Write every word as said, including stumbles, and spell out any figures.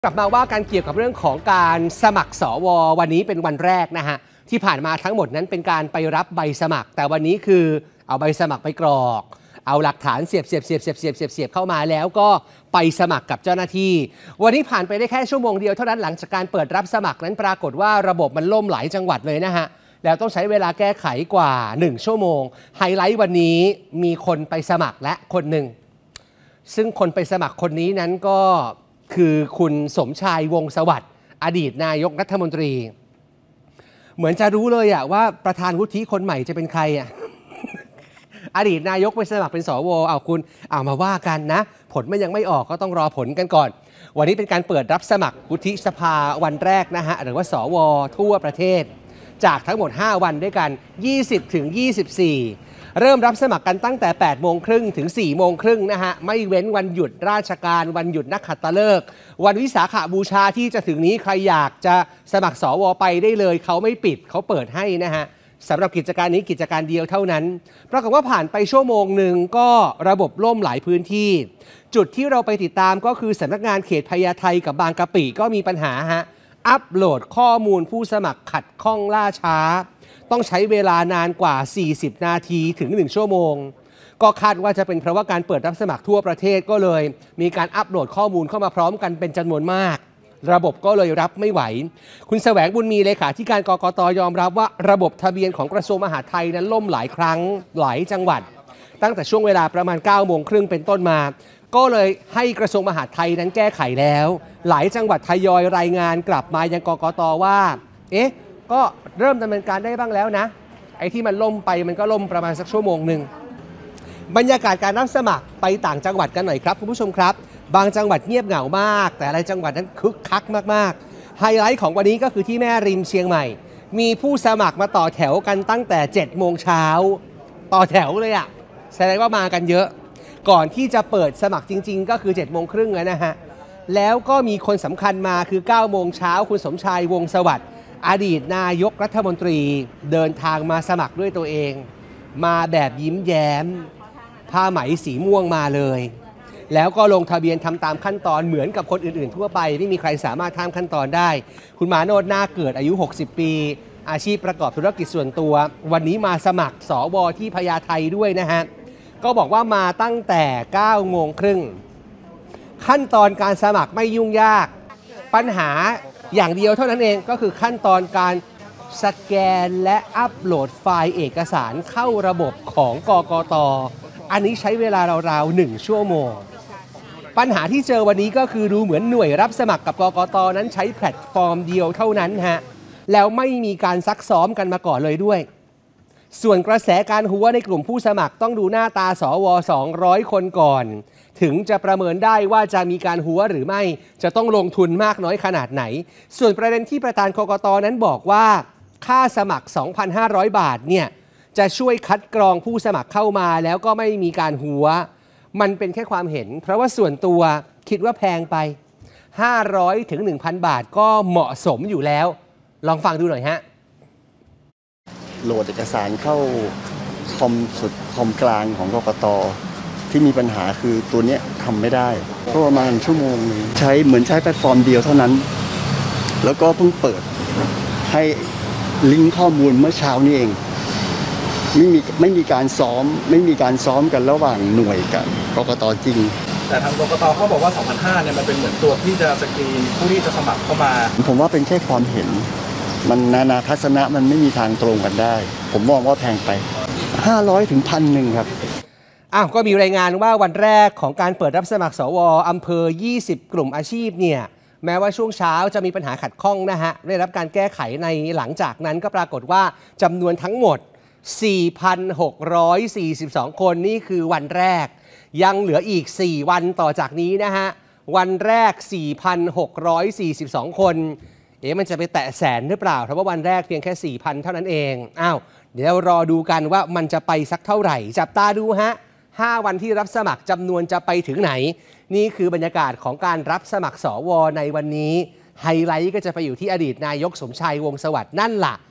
กลับมาว่าการเกี่ยวกับเรื่องของการสมัครสววันนี้เป็นวันแรกนะฮะที่ผ่านมาทั้งหมดนั้นเป็นการไปรับใบสมัครแต่วันนี้คือเอาใบสมัครไปกรอกเอาหลักฐานเสียบเสียบเสียบเสียบเสียบเสียบเสียบเข้ามาแล้วก็ไปสมัครกับเจ้าหน้าที่วันนี้ผ่านไปได้แค่ชั่วโมงเดียวเท่านั้นหลังจากการเปิดรับสมัครนั้นปรากฏว่าระบบมันล่มหลายจังหวัดเลยนะฮะแล้วต้องใช้เวลาแก้ไขกว่าหนึ่งชั่วโมงไฮไลท์วันนี้มีคนไปสมัครและคนหนึ่งซึ่งคนไปสมัครคนนี้นั้นก็คือคุณสมชายวงศ์สวัสดิ์อดีตนายกรัฐมนตรีเหมือนจะรู้เลยอะว่าประธานวุฒิคนใหม่จะเป็นใครอะ อดีตนายกไปสมัครเป็นสวเอาคุณเอามาว่ากันนะผลมันยังไม่ออกก็ต้องรอผลกันก่อนวันนี้เป็นการเปิดรับสมัครวุฒิสภาวันแรกนะฮะหรือว่าสวทั่วประเทศจากทั้งหมดห้าวันด้วยกัน ยี่สิบถึงยี่สิบสี่เริ่มรับสมัครกันตั้งแต่แปดโมงครึ่งถึงสี่โมงครึ่งนะฮะไม่เว้นวันหยุดราชการวันหยุดนักขัตฤกษ์วันวิสาขบูชาที่จะถึงนี้ใครอยากจะสมัครสวไปได้เลยเขาไม่ปิดเขาเปิดให้นะฮะสำหรับกิจการนี้กิจการเดียวเท่านั้นปรากฏว่าผ่านไปชั่วโมงหนึ่งก็ระบบล่มหลายพื้นที่จุดที่เราไปติดตามก็คือสำนักงานเขตพญาไทกับบางกะปิก็มีปัญหาฮะอัปโหลดข้อมูลผู้สมัครขัดข้องล่าช้าต้องใช้เวลานานกว่าสี่สิบนาทีถึงหนึ่งชั่วโมงก็คาดว่าจะเป็นเพราะว่าการเปิดรับสมัครทั่วประเทศก็เลยมีการอัปโหลดข้อมูลเข้ามาพร้อมกันเป็นจำนวนมากระบบก็เลยรับไม่ไหวคุณแสวงบุญมีเลขาธิการกกต.ยอมรับว่าระบบทะเบียนของกระทรวงมหาดไทยนั้นล่มหลายครั้งหลายจังหวัดตั้งแต่ช่วงเวลาประมาณเก้าโมงครึ่งเป็นต้นมาก็เลยให้กระทรวงมหาดไทยนั้นแก้ไขแล้วหลายจังหวัดทยอยรายงานกลับมายังกกต.ว่าเอ๊ะก็เริ่มดำเนินการได้บ้างแล้วนะไอ้ที่มันล่มไปมันก็ล่มประมาณสักชั่วโมงหนึ่งบรรยากาศการรับสมัครไปต่างจังหวัดกันหน่อยครับคุณผู้ชมครับบางจังหวัดเงียบเหงามากแต่หลายจังหวัดนั้นคึกคักมากๆไฮไลท์ของวันนี้ก็คือที่แม่ริมเชียงใหม่มีผู้สมัครมาต่อแถวกันตั้งแต่เจ็ดโมงเช้าต่อแถวเลยอะแสดงว่ามากันเยอะก่อนที่จะเปิดสมัครจริงๆก็คือเจ็ดโมงครึ่งแล้วนะฮะแล้วก็มีคนสำคัญมาคือเก้าโมงเช้าคุณสมชายวงศ์สวัสดิ์อดีตนายกรัฐมนตรีเดินทางมาสมัครด้วยตัวเองมาแบบยิ้มแย้มผ้าไหมสีม่วงมาเลยแล้วก็ลงทะเบียนทำตามขั้นตอนเหมือนกับคนอื่นๆทั่วไปไม่มีใครสามารถข้ามขั้นตอนได้คุณมาโนชนาเกิดอายุหกสิบปีอาชีพประกอบธุรกิจส่วนตัววันนี้มาสมัครสวที่พญาไทด้วยนะฮะก็บอกว่ามาตั้งแต่เก้าโมงครึ่งขั้นตอนการสมัครไม่ยุ่งยากปัญหาอย่างเดียวเท่านั้นเองก็คือขั้นตอนการสแกนและอัปโหลดไฟล์เอกสารเข้าระบบของกกต.อันนี้ใช้เวลาราวๆหนึ่งชั่วโมงปัญหาที่เจอวันนี้ก็คือดูเหมือนหน่วยรับสมัครกับกกต.นั้นใช้แพลตฟอร์มเดียวเท่านั้นฮะแล้วไม่มีการซักซ้อมกันมาก่อนเลยด้วยส่วนกระแสการหัวในกลุ่มผู้สมัครต้องดูหน้าตาสวสองร้อยคนก่อนถึงจะประเมินได้ว่าจะมีการหัวหรือไม่จะต้องลงทุนมากน้อยขนาดไหนส่วนประเด็นที่ประธานกกต.นั้นบอกว่าค่าสมัคร สองพันห้าร้อย บาทเนี่ยจะช่วยคัดกรองผู้สมัครเข้ามาแล้วก็ไม่มีการหัวมันเป็นแค่ความเห็นเพราะว่าส่วนตัวคิดว่าแพงไปห้าร้อยถึง หนึ่งพัน บาทก็เหมาะสมอยู่แล้วลองฟังดูหน่อยฮะโหลดเอกสารเข้าคอมสุดคอมกลางของกกต.ที่มีปัญหาคือตัวนี้ทำไม่ได้เพราะประมาณชั่วโมงนึงใช้เหมือนใช้แพลตฟอร์มเดียวเท่านั้นแล้วก็เพิ่งเปิดให้ลิงก์ข้อมูลเมื่อเช้านี้เองไม่มีไม่มีการซ้อมไม่มีการซ้อมกันระหว่างหน่วยกับกกต.จริงแต่ทางกกต.เขาบอกว่า สองพันห้าร้อย เนี่ยมันเป็นเหมือนตัวที่จะสกรีนผู้ที่จะสมัครเข้ามาผมว่าเป็นแค่ความเห็นมันนานาทัศนะมันไม่มีทางตรงกันได้ผมมองว่าแพงไปห้าร้อยถึงพันหนึ่งครับอ้าวก็มีรายงานว่าวันแรกของการเปิดรับสมัครสวอำเภอยี่สิบกลุ่มอาชีพเนี่ยแม้ว่าช่วงเช้าจะมีปัญหาขัดข้องนะฮะได้รับการแก้ไขในหลังจากนั้นก็ปรากฏว่าจำนวนทั้งหมด สี่พันหกร้อยสี่สิบสอง คนนี่คือวันแรกยังเหลืออีกสี่วันต่อจากนี้นะฮะวันแรก สี่พันหกร้อยสี่สิบสอง คนเอ๊ะมันจะไปแตะแสนหรือเปล่าเพราะว่าวันแรกเพียงแค่ สี่พัน เท่านั้นเองอ้าวเดี๋ยวรอดูกันว่ามันจะไปสักเท่าไหร่จับตาดูฮะห้าวันที่รับสมัครจำนวนจะไปถึงไหนนี่คือบรรยากาศของการรับสมัครสวในวันนี้ไฮไลท์ก็จะไปอยู่ที่อดีตนายกสมชายวงศ์สวัสดิ์นั่นล่ะ